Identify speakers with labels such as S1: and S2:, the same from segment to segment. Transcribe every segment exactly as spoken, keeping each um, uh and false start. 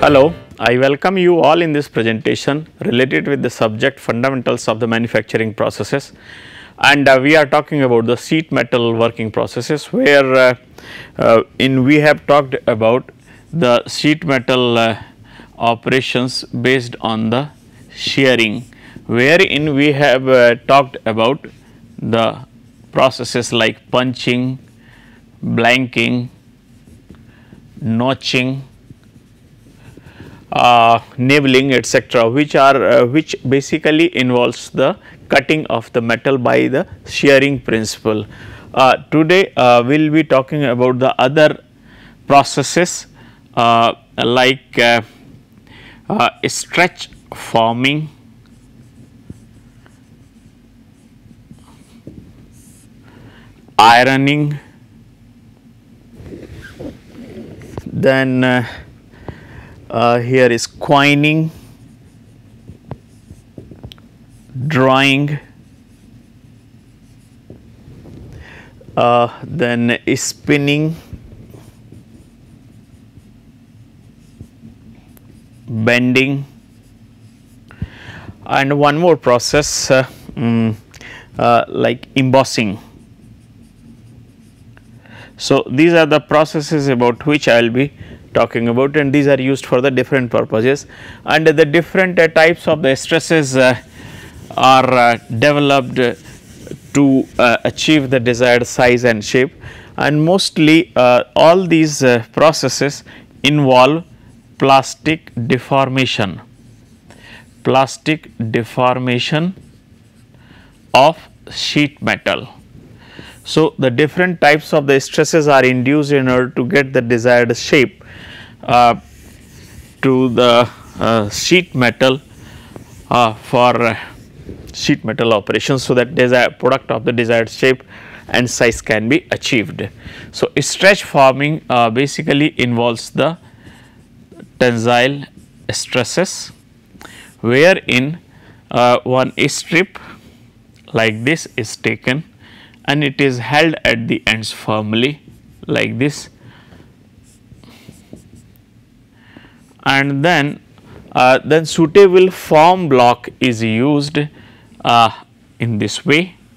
S1: Hello, I welcome you all in this presentation related with the subject fundamentals of the manufacturing processes, and uh, we are talking about the sheet metal working processes, where uh, uh, in we have talked about the sheet metal uh, operations based on the shearing, wherein we have uh, talked about the processes like punching, blanking, notching, Uh, naveling, etc., which are uh, which basically involves the cutting of the metal by the shearing principle. Uh, today uh, we will be talking about the other processes uh, like uh, uh, stretch forming, ironing, then uh, Uh, here is quining, drawing, uh, then spinning, bending, and one more process uh, um, uh, like embossing. So, these are the processes about which I will be talking about, and these are used for the different purposes, and the different uh, types of the stresses uh, are uh, developed uh, to uh, achieve the desired size and shape, and mostly uh, all these uh, processes involve plastic deformation, plastic deformation of sheet metal. So, the different types of the stresses are induced in order to get the desired shape uh, to the uh, sheet metal uh, for uh, sheet metal operations, so that desired product of the desired shape and size can be achieved. So, stretch forming uh, basically involves the tensile stresses, wherein uh, one strip like this is taken and it is held at the ends firmly like this, and then uh, then suitable form block is used uh, in this way.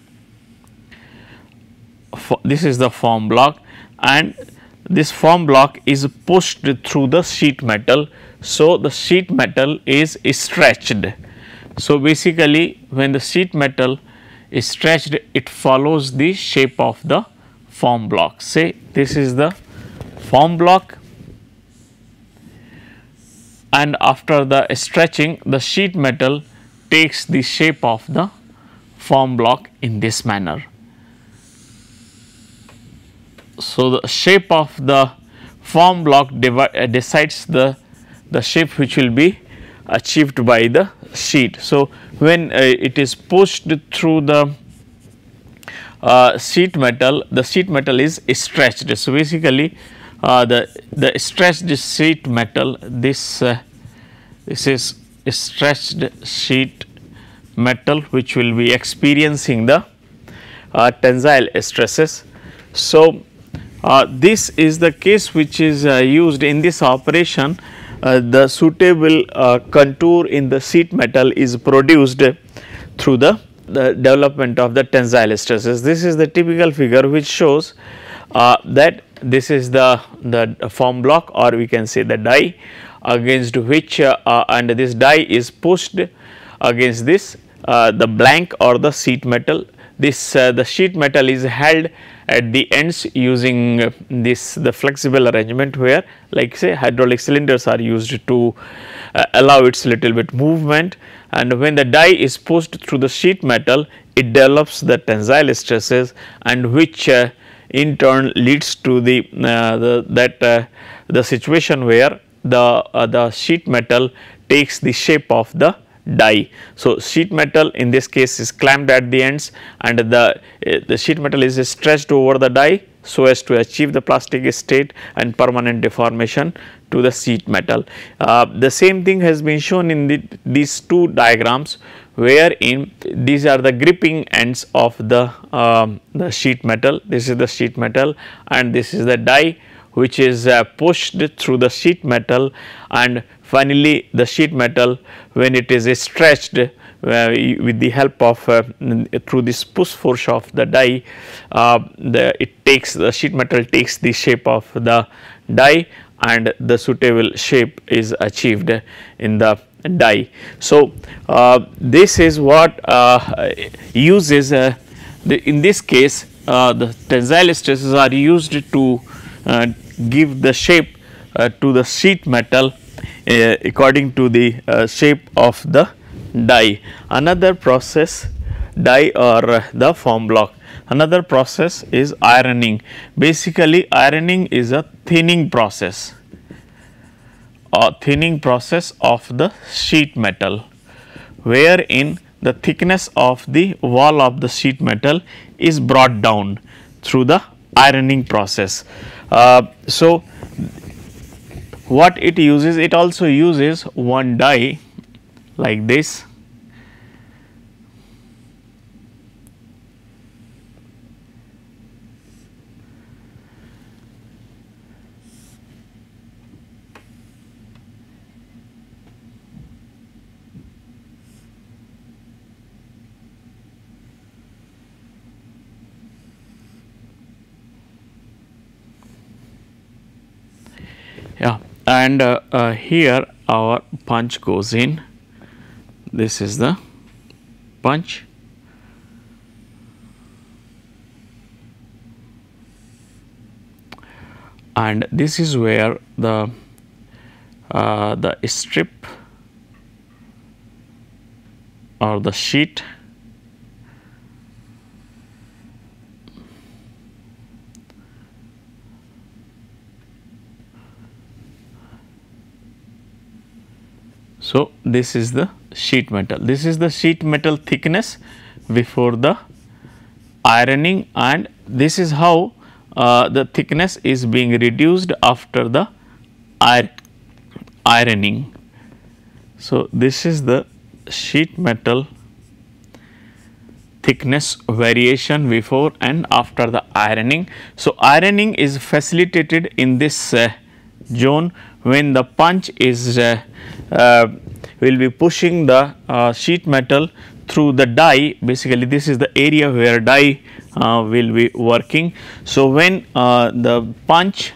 S1: For, this is the form block, and this form block is pushed through the sheet metal. So, the sheet metal is stretched. So, basically when the sheet metal is stretched, it follows the shape of the form block. Say this is the form block, and after the stretching, the sheet metal takes the shape of the form block in this manner. So, the shape of the form block uh, decides the the shape which will be achieved by the sheet. So, when uh, it is pushed through the uh, sheet metal, the sheet metal is stretched. So, basically uh, the the stretched sheet metal, this uh, this is stretched sheet metal which will be experiencing the uh, tensile stresses. So, uh, this is the case which is uh, used in this operation. Uh, the suitable uh, contour in the sheet metal is produced through the, the development of the tensile stresses. This is the typical figure which shows uh, that this is the, the form block, or we can say the die, against which uh, uh, and this die is pushed against this uh, the blank or the sheet metal. This uh, the sheet metal is held at the ends using uh, this the flexible arrangement, where like say hydraulic cylinders are used to uh, allow its little bit movement, and when the die is pushed through the sheet metal, it develops the tensile stresses, and which uh, in turn leads to the, uh, the that uh, the situation where the uh, the sheet metal takes the shape of the die. So, sheet metal in this case is clamped at the ends, and the uh, the sheet metal is stretched over the die so as to achieve the plastic state and permanent deformation to the sheet metal. Uh, the same thing has been shown in the, these two diagrams, wherein these are the gripping ends of the, um, the sheet metal. This is the sheet metal and this is the die which is uh, pushed through the sheet metal, and finally, the sheet metal, when it is stretched uh, with the help of uh, through this push force of the die, uh, the it takes the sheet metal takes the shape of the die, and the suitable shape is achieved in the die. So, uh, this is what uh, uses uh, the, in this case uh, the tensile stresses are used to uh, give the shape uh, to the sheet metal uh, according to the uh, shape of the die. Another process, die or uh, the form block. Another process is ironing. Basically, ironing is a thinning process, a thinning process of the sheet metal, wherein the thickness of the wall of the sheet metal is brought down through the ironing process. Uh, so, what it uses? It also uses one die like this. Yeah, and uh, uh, here our punch goes in. This is the punch, and this is where the uh, the strip or the sheet so this is the sheet metal. This is the sheet metal thickness before the ironing, and this is how uh, the thickness is being reduced after the ir ironing. So, this is the sheet metal thickness variation before and after the ironing. So, ironing is facilitated in this uh, zone when the punch is uh, uh, will be pushing the uh, sheet metal through the die. Basically, this is the area where die uh, will be working. So, when uh, the punch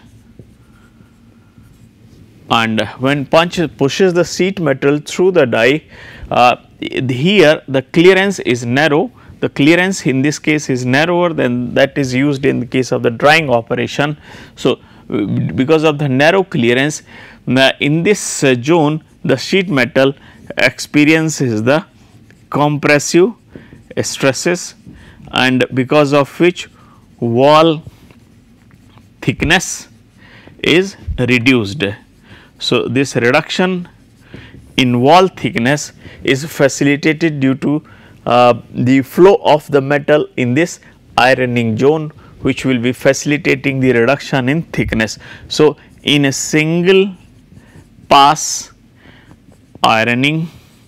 S1: and when punch pushes the sheet metal through the die, uh, here the clearance is narrow. The clearance in this case is narrower than that is used in the case of the drying operation. So, because of the narrow clearance, uh, in this uh, zone the sheet metal experiences the compressive stresses, and because of which wall thickness is reduced. So, this reduction in wall thickness is facilitated due to uh, the flow of the metal in this ironing zone, which will be facilitating the reduction in thickness. So, in a single pass ironing,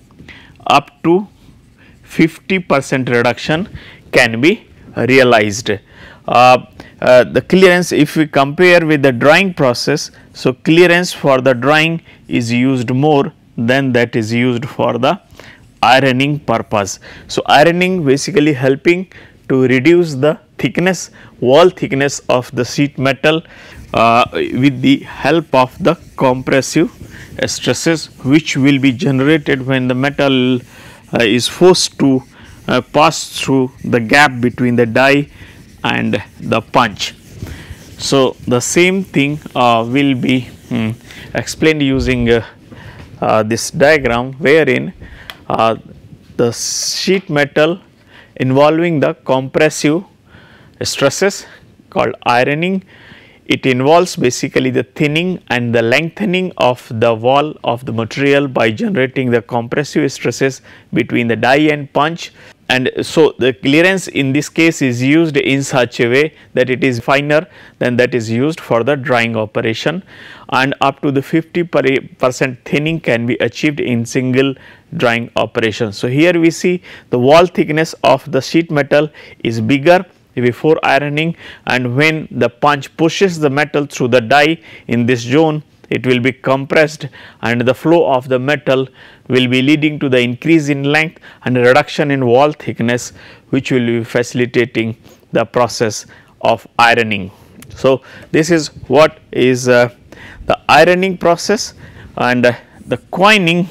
S1: up to fifty percent reduction can be realized. Uh, uh, the clearance, if we compare with the drying process, so clearance for the drying is used more than that is used for the ironing purpose. So, ironing basically helping to reduce the thickness, wall thickness of the sheet metal uh, with the help of the compressive stresses, which will be generated when the metal uh, is forced to uh, pass through the gap between the die and the punch. So, the same thing uh, will be um, explained using uh, uh, this diagram, wherein uh, the sheet metal involving the compressive stresses called ironing. It involves basically the thinning and the lengthening of the wall of the material by generating the compressive stresses between the die and punch. And so, the clearance in this case is used in such a way that it is finer than that is used for the drying operation, and up to the fifty percent thinning can be achieved in single drying operation. So, here we see the wall thickness of the sheet metal is bigger before ironing, and when the punch pushes the metal through the die in this zone, it will be compressed, and the flow of the metal will be leading to the increase in length and reduction in wall thickness, which will be facilitating the process of ironing. So, this is what is uh, the ironing process, and uh, the coining.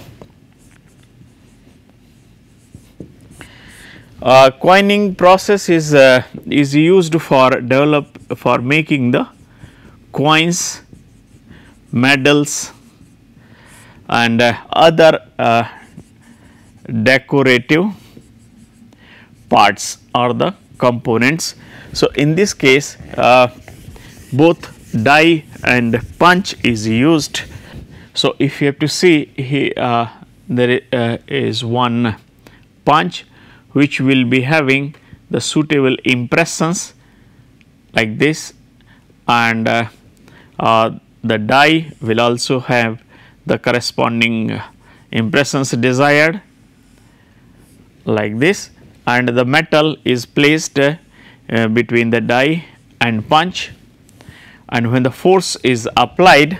S1: Uh, coining process is uh, is used for develop for making the coins, medals, and uh, other uh, decorative parts or the components. So, in this case uh, both die and punch is used. So, if you have to see here, uh, there uh, is one punch which will be having the suitable impressions like this, and uh, uh, the die will also have the corresponding impressions desired like this, and the metal is placed uh, uh, between the die and punch, and when the force is applied,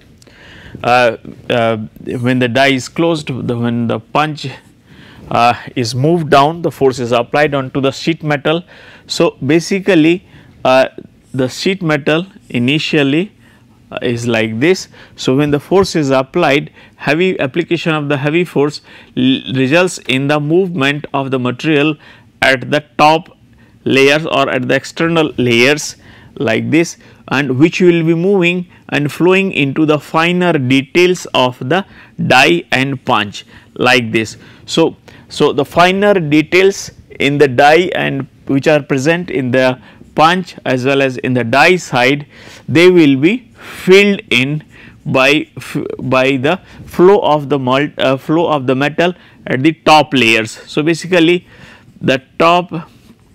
S1: uh, uh, when the die is closed, the, when the punch uh, is moved down, the force is applied onto the sheet metal. So, basically uh, the sheet metal initially uh, is like this. So, when the force is applied, heavy application of the heavy force results in the movement of the material at the top layers or at the external layers like this, and which will be moving and flowing into the finer details of the die and punch like this. So, so the finer details in the die and which are present in the punch as well as in the die side, they will be filled in by by the flow of the malt, uh, flow of the metal at the top layers. So, basically the top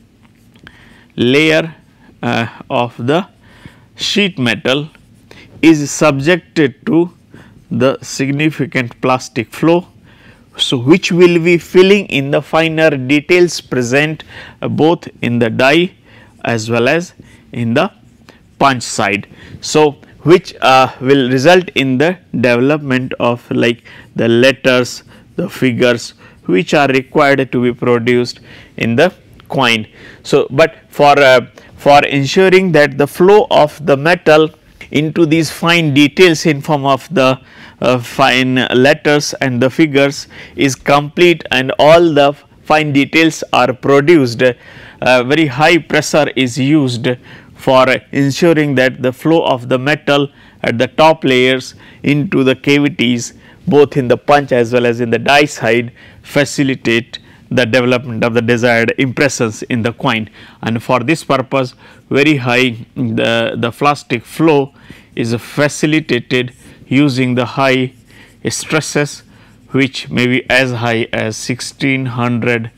S1: layer uh, of the sheet metal is subjected to the significant plastic flow. So, which will be filling in the finer details present uh, both in the die as well as in the punch side. So, which uh, will result in the development of like the letters, the figures which are required to be produced in the coin. So, but for uh, for ensuring that the flow of the metal into these fine details in form of the uh, fine letters and the figures is complete and all the fine details are produced, uh, very high pressure is used for ensuring that the flow of the metal at the top layers into the cavities both in the punch as well as in the die side facilitate the development of the desired impressions in the coin. And for this purpose, very high the, the plastic flow is facilitated using the high stresses, which may be as high as sixteen hundred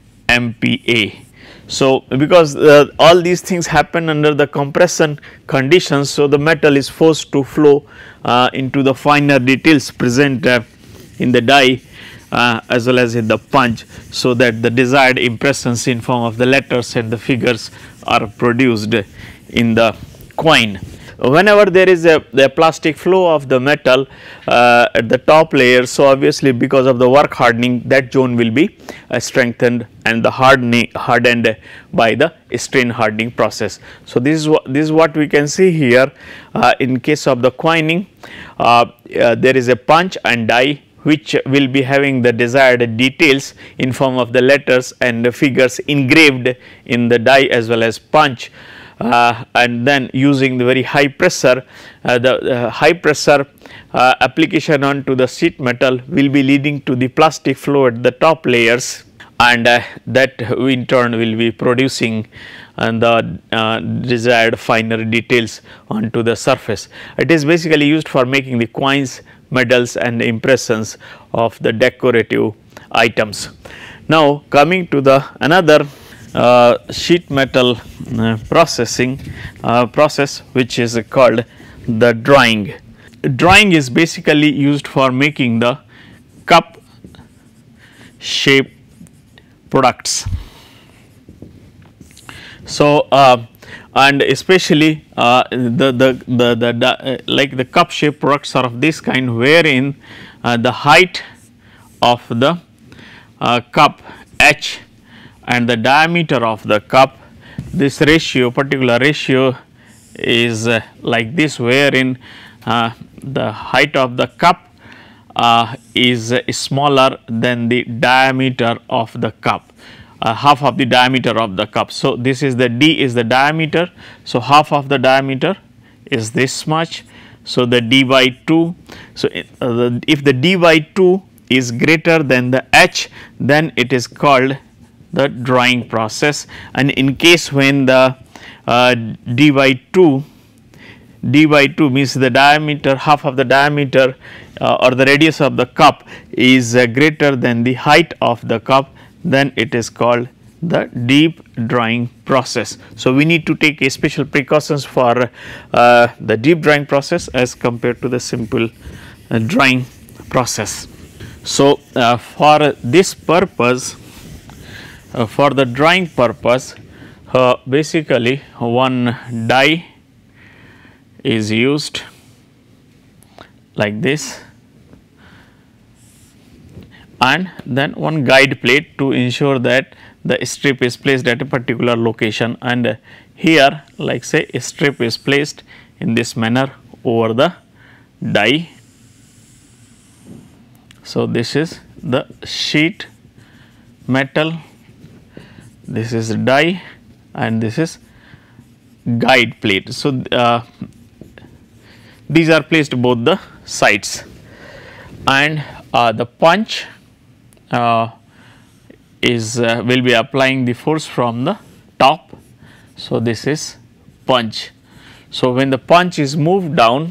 S1: M P A. So, because uh, all these things happen under the compression conditions, so the metal is forced to flow uh, into the finer details present uh, in the die uh, as well as in the punch, so that the desired impressions in form of the letters and the figures are produced in the coin. Whenever there is a, a plastic flow of the metal uh, at the top layer, so obviously because of the work hardening, that zone will be uh, strengthened and the hardening hardened by the strain hardening process. So, this is what this is what we can see here. Uh, in case of the coining, uh, uh, there is a punch and die which will be having the desired details in form of the letters and the figures engraved in the die as well as punch. Uh, and then using the very high pressure, uh, the uh, high pressure uh, application onto the sheet metal will be leading to the plastic flow at the top layers, and uh, that in turn will be producing and the uh, desired finer details onto the surface. It is basically used for making the coins, medals and impressions of the decorative items. Now, coming to the another Uh, sheet metal uh, processing uh, process, which is uh, called the drawing. Drawing is basically used for making the cup shaped products. So, uh, and especially uh, the, the, the, the, the uh, like the cup shape products are of this kind, wherein uh, the height of the uh, cup h and the diameter of the cup, this ratio, particular ratio is uh, like this, wherein uh, the height of the cup uh, is uh, smaller than the diameter of the cup. Uh, half of the diameter of the cup. So, this is the d is the diameter. So, half of the diameter is this much. So, the d by two. So, uh, the, if the d by two is greater than the h, then it is called the drying process, and in case when the uh, d by two d by two means the diameter, half of the diameter uh, or the radius of the cup is uh, greater than the height of the cup, then it is called the deep drying process. So, we need to take a special precautions for uh, the deep drying process as compared to the simple uh, drying process. So, uh, for this purpose, uh, for the drying purpose, uh, basically one die is used like this, and then one guide plate to ensure that the strip is placed at a particular location, and uh, here like say a strip is placed in this manner over the die. So, this is the sheet metal, this is die, and this is guide plate. So, uh, these are placed both the sides, and uh, the punch uh, is uh, will be applying the force from the top. So, this is punch. So, when the punch is moved down,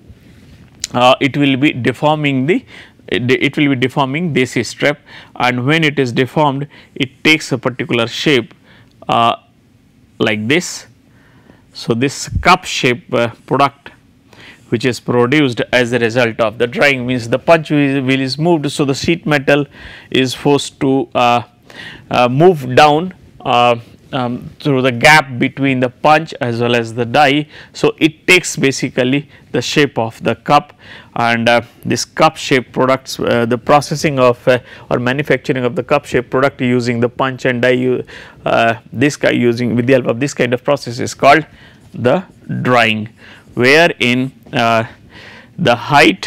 S1: uh, it will be deforming the it will be deforming this strip, and when it is deformed, it takes a particular shape uh, like this. So, this cup shape uh, product which is produced as a result of the drying means the punch wheel is moved. So, the sheet metal is forced to uh, uh, move down uh, um, through the gap between the punch as well as the die. So, it takes basically the shape of the cup, and uh, this cup shape products, uh, the processing of uh, or manufacturing of the cup shape product using the punch and die, uh, this guy using with the help of this kind of process is called the drying, wherein uh, the height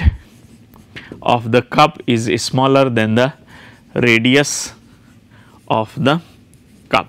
S1: of the cup is smaller than the radius of the cup.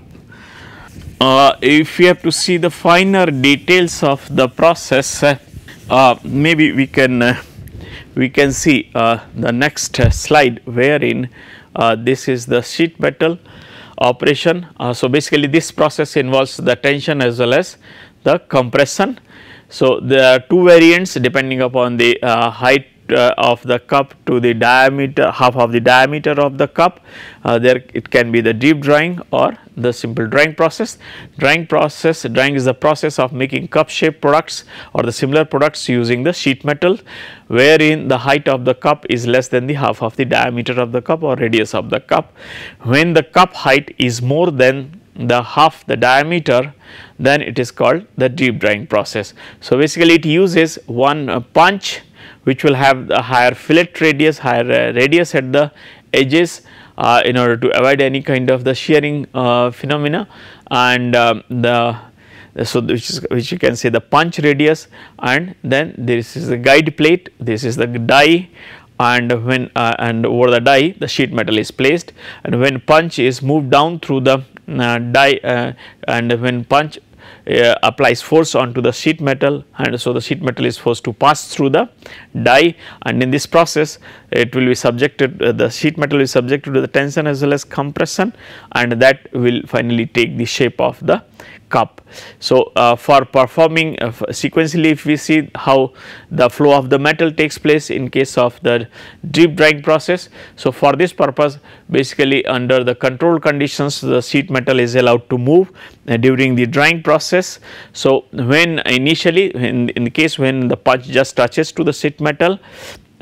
S1: Uh, if you have to see the finer details of the process, uh, uh, maybe we can uh, we can see uh, the next uh, slide, wherein uh, this is the sheet metal operation. Uh, so, basically this process involves the tension as well as the compression. So, there are two variants depending upon the uh, height uh, of the cup to the diameter, half of the diameter of the cup. Uh, there it can be the deep drying or the simple drying process. Drying process, drying is the process of making cup shape products or the similar products using the sheet metal, wherein the height of the cup is less than the half of the diameter of the cup or radius of the cup. When the cup height is more than the half the diameter, then it is called the deep drying process. So, basically it uses one uh, punch which will have the higher fillet radius, higher uh, radius at the edges uh, in order to avoid any kind of the shearing uh, phenomena, and um, the so which is which you can say the punch radius, and then this is the guide plate, this is the die, and when uh, and over the die the sheet metal is placed, and when punch is moved down through the uh, die uh, and when punch uh, applies force onto the sheet metal, and so the sheet metal is forced to pass through the die, and in this process it will be subjected uh, the sheet metal is subjected to the tension as well as compression, and that will finally take the shape of the cup. So, uh, for performing uh, sequentially, if we see how the flow of the metal takes place in case of the deep drying process. So, for this purpose basically under the controlled conditions the sheet metal is allowed to move uh, during the drying process. So, when initially in, in the case when the punch just touches to the sheet metal,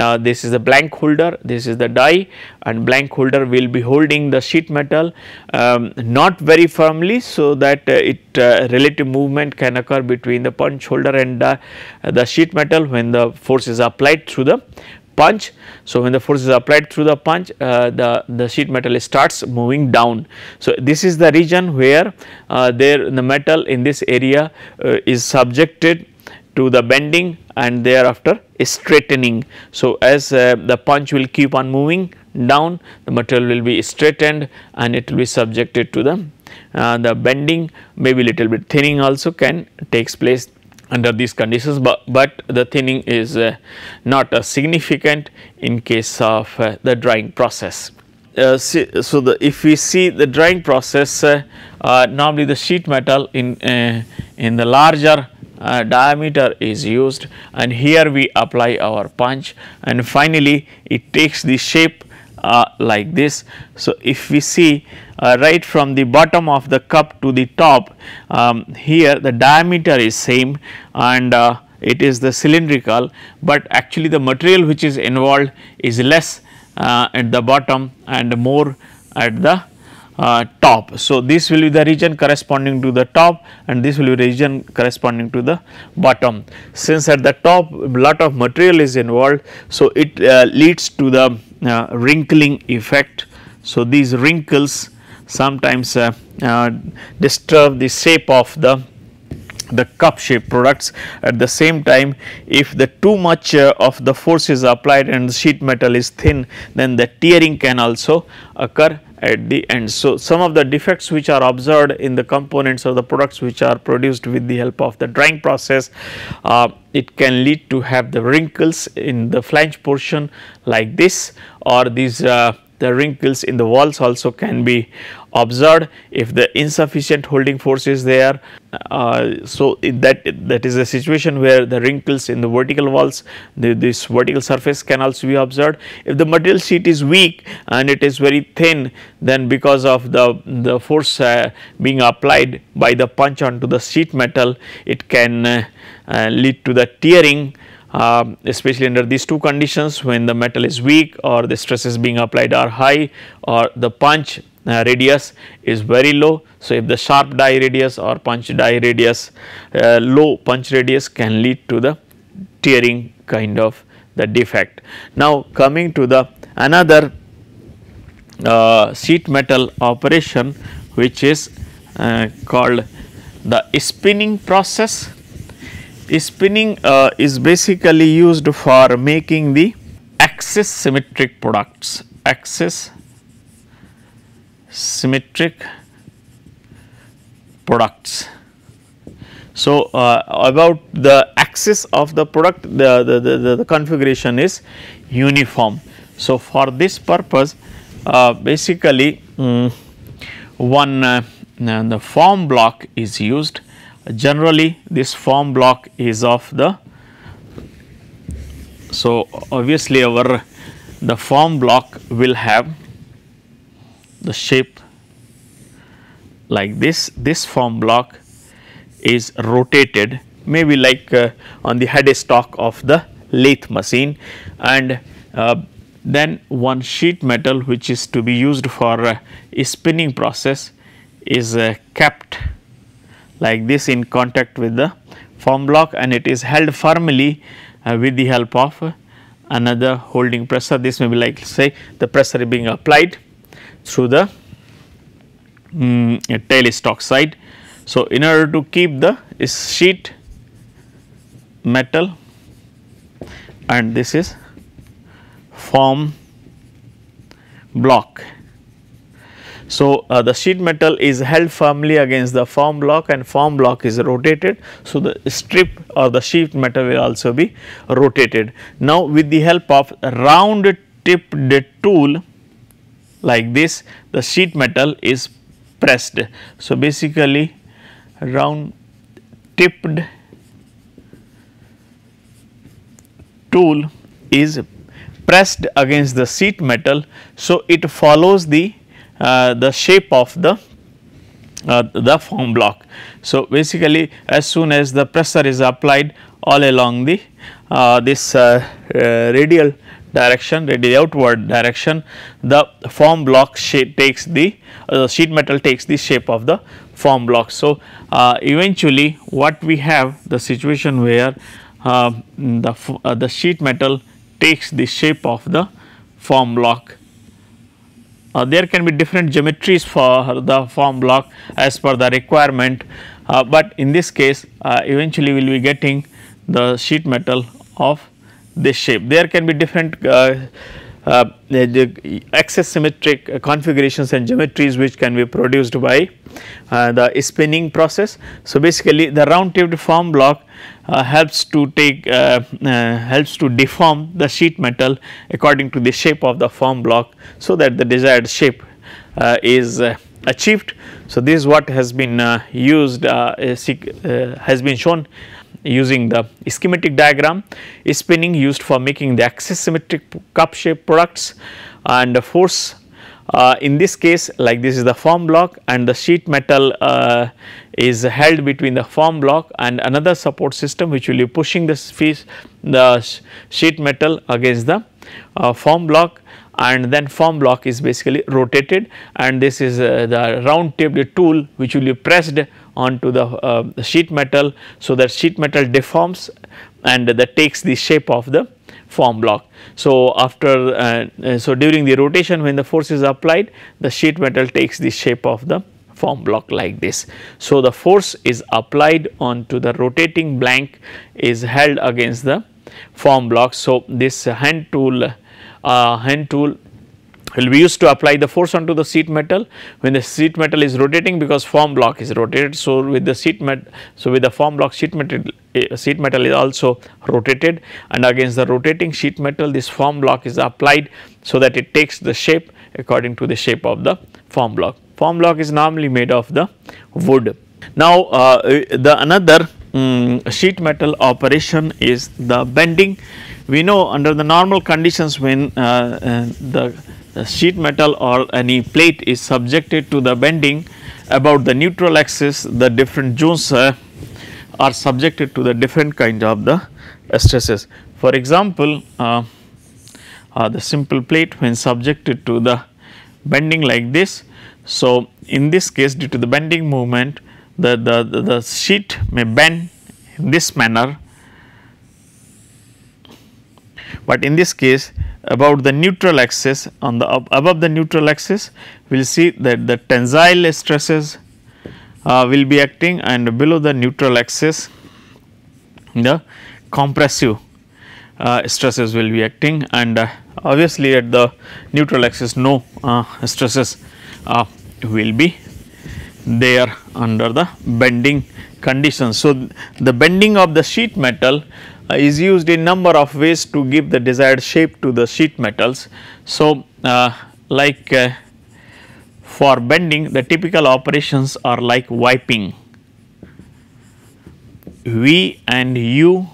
S1: uh, this is the blank holder, this is the die, and blank holder will be holding the sheet metal um, not very firmly, so that uh, it uh, relative movement can occur between the punch holder and uh, the sheet metal when the force is applied through the punch. So, when the force is applied through the punch, uh, the, the sheet metal starts moving down. So, this is the region where uh, there the metal in this area uh, is subjected to the bending and thereafter straightening. So, as uh, the punch will keep on moving down, the material will be straightened and it will be subjected to the, uh, the bending, maybe little bit thinning also can takes place under these conditions, but, but the thinning is uh, not uh, significant in case of uh, the drying process. Uh, see, so, the, if we see the drying process, uh, uh, normally the sheet metal in, uh, in the larger uh, diameter is used, and here we apply our punch, and finally it takes the shape uh, like this. So, if we see uh, right from the bottom of the cup to the top, um, here the diameter is same and uh, it is the cylindrical, but actually the material which is involved is less uh, at the bottom and more at the uh, top. So, this will be the region corresponding to the top and this will be the region corresponding to the bottom. Since at the top lot of material is involved, so it uh, leads to the uh, wrinkling effect. So, these wrinkles sometimes uh, uh, disturb the shape of the the cup shape products. At the same time, if the too much uh, of the force is applied and the sheet metal is thin, then the tearing can also occur at the end. So, some of the defects which are observed in the components of the products which are produced with the help of the drying process, uh, it can lead to have the wrinkles in the flange portion like this, or these uh, the wrinkles in the walls also can be observed if the insufficient holding force is there. Uh, so, that that is a situation where the wrinkles in the vertical walls, the, this vertical surface can also be observed. If the material sheet is weak and it is very thin, then because of the, the force uh, being applied by the punch onto the sheet metal, it can uh, uh, lead to the tearing. Uh, especially under these two conditions, when the metal is weak or the stresses being applied are high or the punch uh, radius is very low. So, if the sharp die radius or punch die radius, uh, low punch radius can lead to the tearing kind of the defect. Now, coming to the another uh, sheet metal operation, which is uh, called the spinning process. Spinning uh, is basically used for making the axis symmetric products, axis symmetric products. So, uh, about the axis of the product, the, the, the, the configuration is uniform. So, for this purpose uh, basically um, one uh, the form block is used. Generally this form block is of the, so obviously our the form block will have the shape like this. This form block is rotated, maybe like uh, on the headstock of the lathe machine, and uh, then one sheet metal which is to be used for uh, spinning process is uh, kept like this in contact with the form block, and it is held firmly uh, with the help of uh, another holding pressure. This may be like say the pressure being applied through the um, tail stock side. So, in order to keep the sheet metal, and this is form block. So, uh, the sheet metal is held firmly against the form block and form block is rotated. So, the strip or the sheet metal will also be rotated. Now, with the help of a round tipped tool like this, the sheet metal is pressed. So, basically round tipped tool is pressed against the sheet metal. So, it follows the Uh, the shape of the uh, the form block. So, basically as soon as the pressure is applied all along the uh, this uh, uh, radial direction, radial outward direction, the form block shape takes the uh, sheet metal takes the shape of the form block. So, uh, eventually what we have the situation where uh, the uh, the sheet metal takes the shape of the form block. Uh, there can be different geometries for the form block as per the requirement, uh, but in this case uh, eventually we will be getting the sheet metal of this shape. There can be different uh, uh, axis symmetric configurations and geometries which can be produced by uh, the spinning process. So, basically the round tipped form block uh, helps to take uh, uh, helps to deform the sheet metal according to the shape of the form block, so that the desired shape uh, is uh, achieved. So, this is what has been uh, used uh, uh, has been shown using the schematic diagram. Spinning used for making the axis symmetric cup shaped products, and the force uh, in this case, like this is the form block, and the sheet metal uh, is held between the form block and another support system which will be pushing the, the sheet metal against the uh, form block, and then form block is basically rotated, and this is uh, the round tipped tool which will be pressed onto the, uh, the sheet metal, so that sheet metal deforms and that takes the shape of the form block. So, after uh, so during the rotation, when the force is applied, the sheet metal takes the shape of the form block like this. So, the force is applied onto the rotating blank is held against the form block. So, this hand tool uh, hand tool will be used to apply the force onto the sheet metal when the sheet metal is rotating, because form block is rotated. So, with the sheet metal, so with the form block sheet metal uh, sheet metal is also rotated, and against the rotating sheet metal this form block is applied, so that it takes the shape according to the shape of the form block. Form block is normally made of the wood. Now, uh, the another um, sheet metal operation is the bending. We know under the normal conditions, when uh, uh, the the sheet metal or any plate is subjected to the bending about the neutral axis, the different zones uh, are subjected to the different kind of the uh, stresses. For example, uh, uh, the simple plate when subjected to the bending like this. So, in this case, due to the bending movement, the, the, the, the sheet may bend in this manner, but in this case about the neutral axis, on the up, above the neutral axis we will see that the tensile stresses uh, will be acting, and below the neutral axis the compressive uh, stresses will be acting, and uh, obviously at the neutral axis no uh, stresses uh, will be there under the bending conditions. So, the bending of the sheet metal uh, is used in number of ways to give the desired shape to the sheet metals. So, uh, like uh, for bending, the typical operations are like wiping, V and U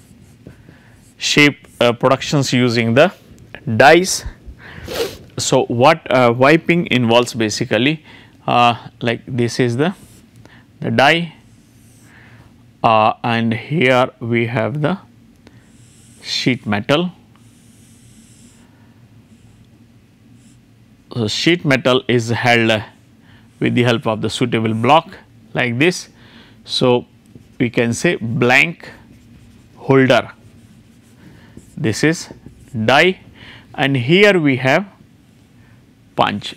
S1: shape uh, productions using the dies. So, what uh, wiping involves basically uh, like this is the, the die, uh, and here we have the sheet metal. So, sheet metal is held uh, with the help of the suitable block like this. So, we can say blank holder, this is die, and here we have punch.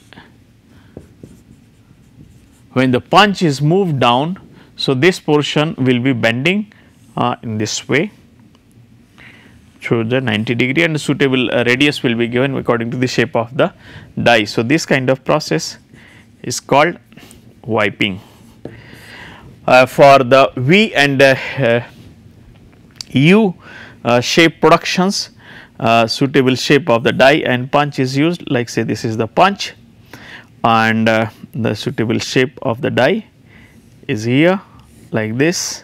S1: When the punch is moved down, so this portion will be bending uh, in this way through the ninety degree, and suitable uh, radius will be given according to the shape of the die. So, this kind of process is called wiping. Uh, for the V and uh, uh, U uh, shape productions, uh, suitable shape of the die and punch is used, like say this is the punch, and uh, the suitable shape of the die is here like this,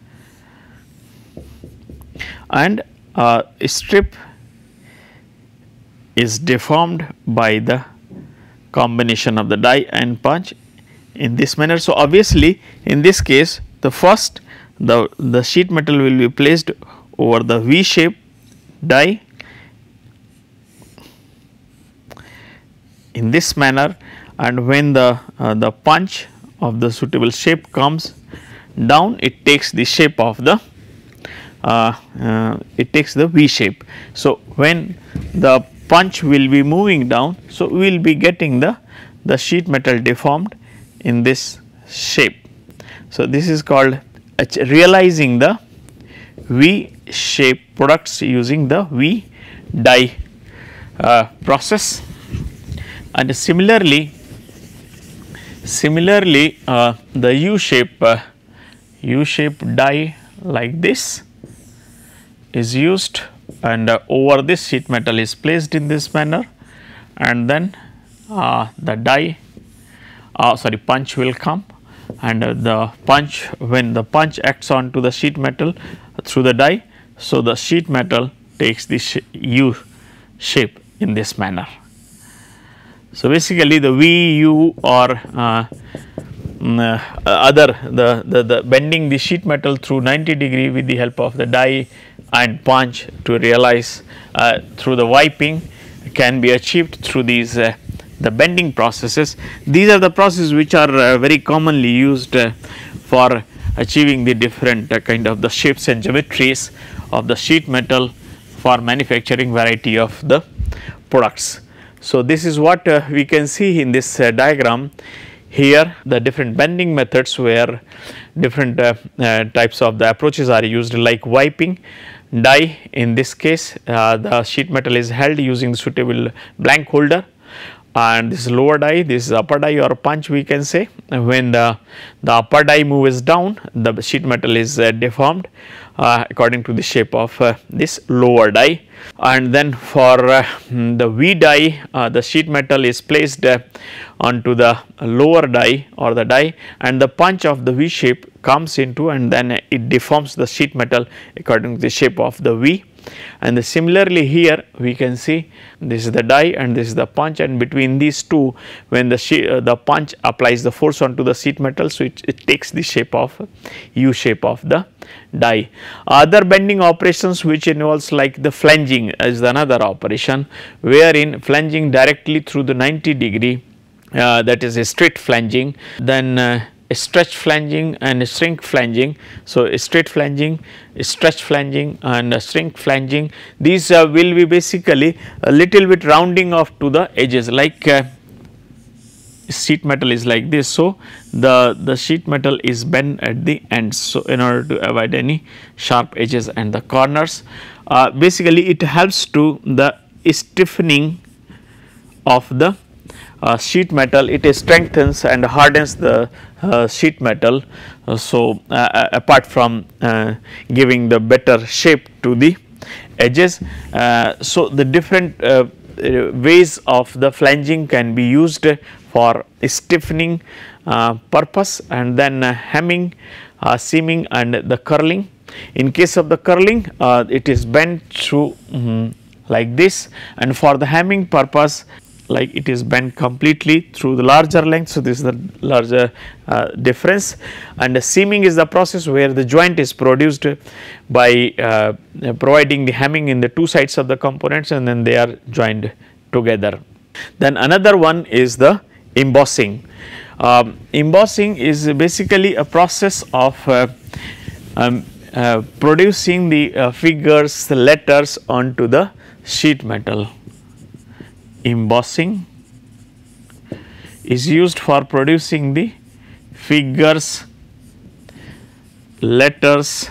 S1: and uh, strip is deformed by the combination of the die and punch in this manner. So, obviously, in this case the first the, the sheet metal will be placed over the V shape die in this manner, and when the uh, the punch of the suitable shape comes down, it takes the shape of the uh, uh, it takes the V shape. So, when the punch will be moving down, so we will be getting the the sheet metal deformed in this shape. So, this is called realizing the V shape products using the V die uh, process. And similarly, similarly uh, the U shape uh, U shape die like this is used, and uh, over this sheet metal is placed in this manner, and then uh, the die uh, sorry punch will come, and uh, the punch, when the punch acts on to the sheet metal through the die, so the sheet metal takes the sh U shape in this manner. So, basically the V, U or uh, uh, other the, the, the bending the sheet metal through ninety degree with the help of the die and punch to realize uh, through the wiping can be achieved through these uh, the bending processes. These are the processes which are uh, very commonly used uh, for achieving the different uh, kind of the shapes and geometries of the sheet metal for manufacturing variety of the products. So, this is what uh, we can see in this uh, diagram. Here the different bending methods where different uh, uh, types of the approaches are used, like wiping, die. In this case uh, the sheet metal is held using the suitable blank holder, and this is lower die, this is upper die or punch we can say. When the, the upper die moves down, the sheet metal is uh, deformed uh, according to the shape of uh, this lower die. And then for uh, the V die, uh, the sheet metal is placed uh, onto the lower die or the die, and the punch of the V shape comes into, and then it deforms the sheet metal according to the shape of the V. And the similarly here we can see this is the die and this is the punch, and between these two, when the uh, the punch applies the force onto the sheet metal, so it, it takes the shape of U shape of the die. Other bending operations which involves like the flanging is another operation, wherein flanging directly through the ninety degree, uh, that is a straight flanging, then uh, stretch flanging and shrink flanging. So, straight flanging, stretch flanging and shrink flanging, these uh, will be basically a little bit rounding off to the edges, like uh, sheet metal is like this. So, the, the sheet metal is bent at the ends. So, in order to avoid any sharp edges and the corners, uh, basically it helps to the stiffening of the uh, sheet metal, it strengthens and hardens the uh, sheet metal. Uh, so, uh, apart from uh, giving the better shape to the edges, uh, so the different uh, ways of the flanging can be used for stiffening uh, purpose, and then uh, hemming, uh, seaming and the curling. In case of the curling, uh, it is bent through um, like this, and for the hemming purpose, like it is bent completely through the larger length. So, this is the larger uh, difference, and the seaming is the process where the joint is produced by uh, providing the hemming in the two sides of the components, and then they are joined together. Then another one is the embossing. Um, embossing is basically a process of uh, um, uh, producing the uh, figures, the letters onto the sheet metal. Embossing is used for producing the figures, letters,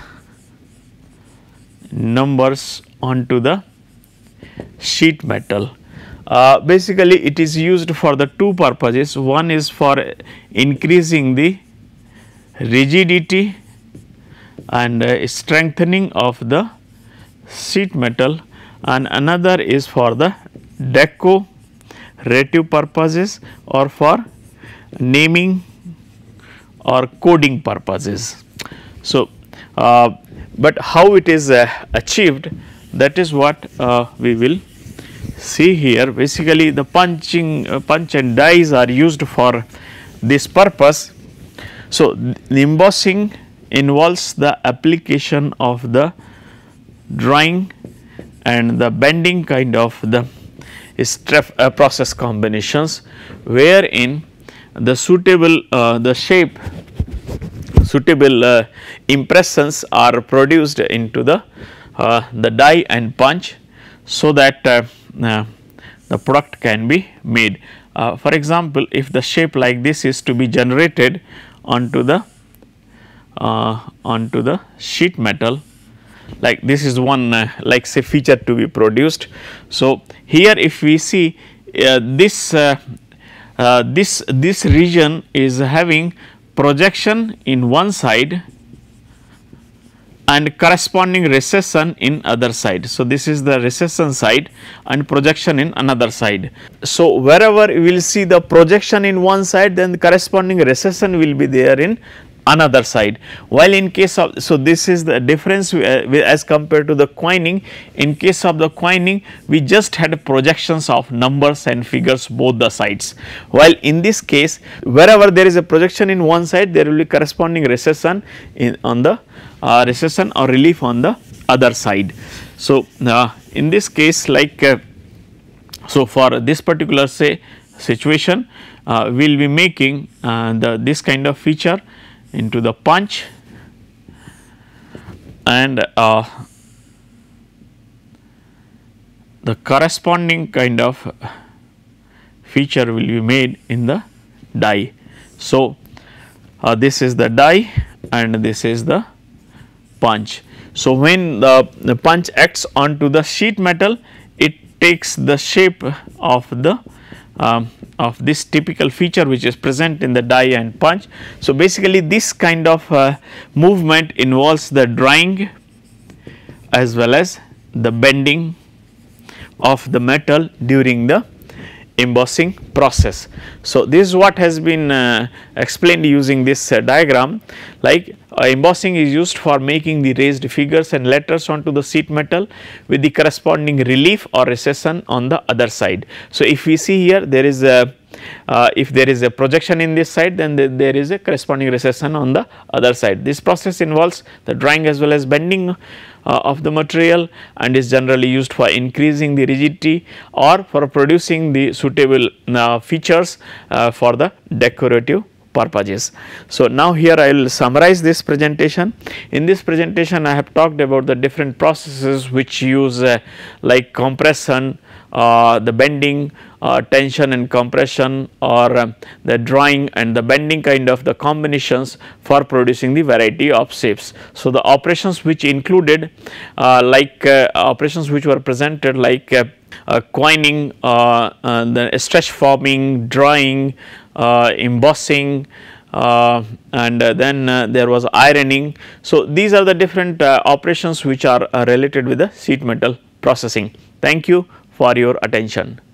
S1: numbers onto the sheet metal. Uh, basically it is used for the two purposes. One is for increasing the rigidity and uh, strengthening of the sheet metal, and another is for the decorative purposes or for naming or coding purposes. So, uh, but how it is uh, achieved, that is what uh, we will see here. Basically the punching uh, punch and dies are used for this purpose. So, the embossing involves the application of the drawing and the bending kind of the stress uh, process combinations, wherein the suitable uh, the shape suitable uh, impressions are produced into the uh, the die and punch, so that uh, uh, the product can be made. Uh, for example, if the shape like this is to be generated onto the uh, onto the sheet metal, like this is one uh, like say feature to be produced. So, here if we see uh, this uh, uh, this this region is having projection in one side and corresponding recession in other side. So, this is the recession side and projection in another side. So, wherever you will see the projection in one side, then the corresponding recession will be there in another side, while in case of, so this is the difference as compared to the coining. In case of the coining, we just had projections of numbers and figures both the sides, while in this case wherever there is a projection in one side, there will be corresponding recession in on the uh, recession or relief on the other side. So, uh, in this case, like uh, so for this particular say situation, uh, we will be making uh, the this kind of feature into the punch, and uh, the corresponding kind of feature will be made in the die. So, uh, this is the die and this is the punch. So, when the, the punch acts onto the sheet metal, it takes the shape of the um, of this typical feature which is present in the die and punch. So, basically this kind of uh, movement involves the drying as well as the bending of the metal during the embossing process. So, this is what has been uh, explained using this uh, diagram, like uh, embossing is used for making the raised figures and letters onto the sheet metal with the corresponding relief or recession on the other side. So, if we see here, there is a uh, if there is a projection in this side, then the, there is a corresponding recession on the other side. This process involves the drying as well as bending uh, of the material, and is generally used for increasing the rigidity or for producing the suitable uh, features uh, for the decorative purposes. So, now here I will summarize this presentation. In this presentation, I have talked about the different processes which use uh, like compression, uh, the bending, uh, tension and compression, or uh, the drawing and the bending kind of the combinations for producing the variety of shapes. So, the operations which included uh, like uh, operations which were presented like uh, uh, coining, uh, uh, the stretch forming, drawing, uh, embossing, uh, and uh, then uh, there was ironing. So, these are the different uh, operations which are uh, related with the sheet metal processing. Thank you for your attention.